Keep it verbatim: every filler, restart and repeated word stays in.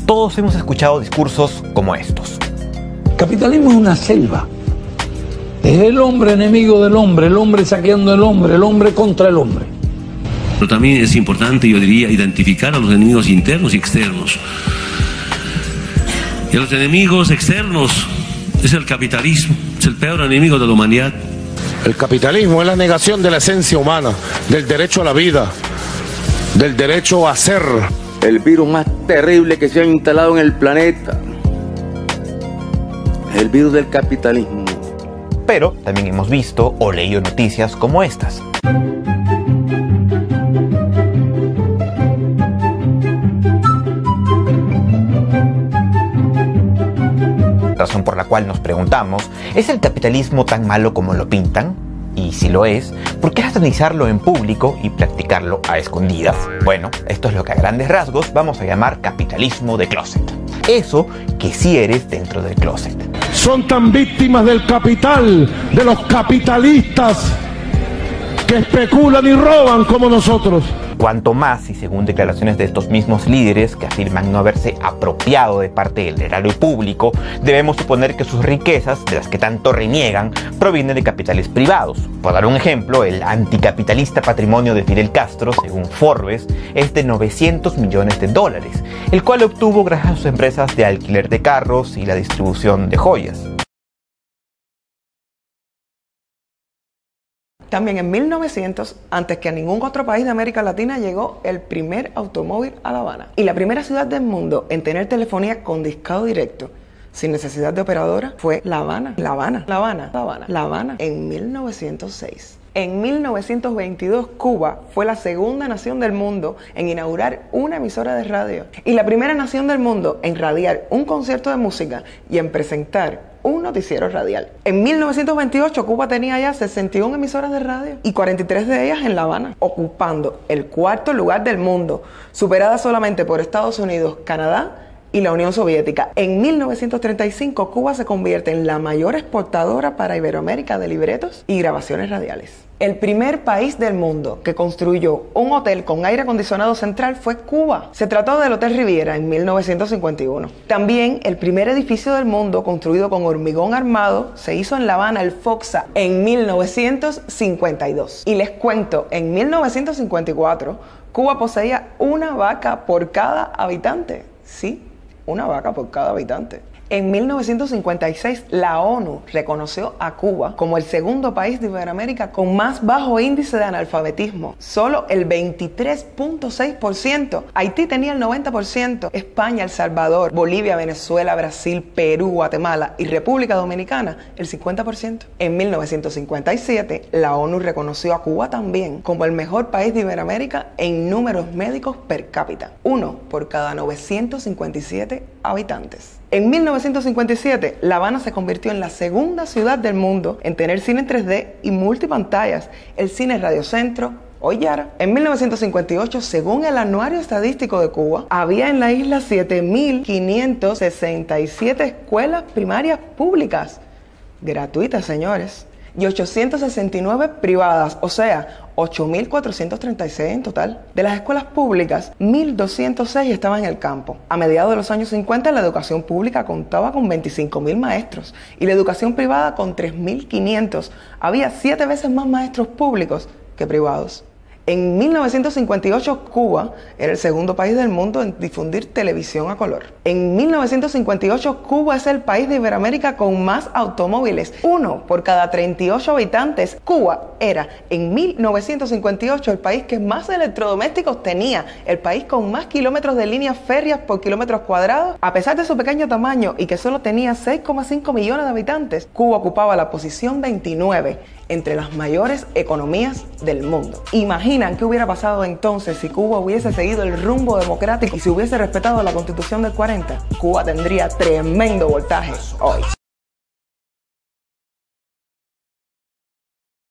Todos hemos escuchado discursos como estos. El capitalismo es una selva. Es el hombre enemigo del hombre, el hombre saqueando al hombre, el hombre contra el hombre. Pero también es importante, yo diría, identificar a los enemigos internos y externos. Y a los enemigos externos es el capitalismo, es el peor enemigo de la humanidad. El capitalismo es la negación de la esencia humana, del derecho a la vida, del derecho a ser. El virus más terrible que se ha instalado en el planeta, el virus del capitalismo. Pero también hemos visto o leído noticias como estas. Razón por la cual nos preguntamos, ¿es el capitalismo tan malo como lo pintan? Y si lo es, ¿por qué satanizarlo en público y practicarlo a escondidas? Bueno, esto es lo que a grandes rasgos vamos a llamar capitalismo de closet. Eso que sí eres dentro del closet. Son tan víctimas del capital, de los capitalistas que especulan y roban como nosotros. Cuanto más, y según declaraciones de estos mismos líderes que afirman no haberse apropiado de parte del erario público, debemos suponer que sus riquezas, de las que tanto reniegan, provienen de capitales privados. Por dar un ejemplo, el anticapitalista patrimonio de Fidel Castro, según Forbes, es de novecientos millones de dólares, el cual obtuvo gracias a sus empresas de alquiler de carros y la distribución de joyas. También en mil novecientos, antes que a ningún otro país de América Latina, llegó el primer automóvil a La Habana. Y la primera ciudad del mundo en tener telefonía con discado directo, sin necesidad de operadora, fue La Habana. La Habana, La Habana, La Habana, La Habana, en mil novecientos seis. En mil novecientos veintidós, Cuba fue la segunda nación del mundo en inaugurar una emisora de radio y la primera nación del mundo en radiar un concierto de música y en presentar un noticiero radial. En mil novecientos veintiocho, Cuba tenía ya sesenta y una emisoras de radio y cuarenta y tres de ellas en La Habana, ocupando el cuarto lugar del mundo, superada solamente por Estados Unidos, Canadá y la Unión Soviética. En mil novecientos treinta y cinco, Cuba se convierte en la mayor exportadora para Iberoamérica de libretos y grabaciones radiales. El primer país del mundo que construyó un hotel con aire acondicionado central fue Cuba. Se trató del Hotel Riviera en mil novecientos cincuenta y uno. También el primer edificio del mundo construido con hormigón armado se hizo en La Habana, el Foxa, en mil novecientos cincuenta y dos. Y les cuento, en mil novecientos cincuenta y cuatro, Cuba poseía una vaca por cada habitante. Sí, una vaca por cada habitante. En mil novecientos cincuenta y seis, la ONU reconoció a Cuba como el segundo país de Iberoamérica con más bajo índice de analfabetismo. Solo el veintitrés punto seis por ciento. Haití tenía el noventa por ciento. España, El Salvador, Bolivia, Venezuela, Brasil, Perú, Guatemala y República Dominicana el cincuenta por ciento. En mil novecientos cincuenta y siete, la ONU reconoció a Cuba también como el mejor país de Iberoamérica en números médicos per cápita. Uno por cada novecientos cincuenta y siete habitantes. En mil novecientos cincuenta y siete, La Habana se convirtió en la segunda ciudad del mundo en tener cine en tres D y multipantallas, el cine Radio Centro o Yara. En mil novecientos cincuenta y ocho, según el Anuario Estadístico de Cuba, había en la isla siete mil quinientas sesenta y siete escuelas primarias públicas, gratuitas, señores, y ochocientas sesenta y nueve privadas, o sea, ocho mil cuatrocientas treinta y seis en total. De las escuelas públicas, mil doscientos seis estaban en el campo. A mediados de los años cincuenta, la educación pública contaba con veinticinco mil maestros y la educación privada con tres mil quinientos. Había siete veces más maestros públicos que privados. En mil novecientos cincuenta y ocho, Cuba era el segundo país del mundo en difundir televisión a color. En mil novecientos cincuenta y ocho, Cuba es el país de Iberoamérica con más automóviles, uno por cada treinta y ocho habitantes. Cuba era en mil novecientos cincuenta y ocho el país que más electrodomésticos tenía, el país con más kilómetros de líneas férreas por kilómetros cuadrados. A pesar de su pequeño tamaño y que solo tenía seis coma cinco millones de habitantes, Cuba ocupaba la posición veintinueve entre las mayores economías del mundo. ¿Imaginan qué hubiera pasado entonces si Cuba hubiese seguido el rumbo democrático y si hubiese respetado la Constitución del cuarenta? Cuba tendría tremendo voltaje hoy.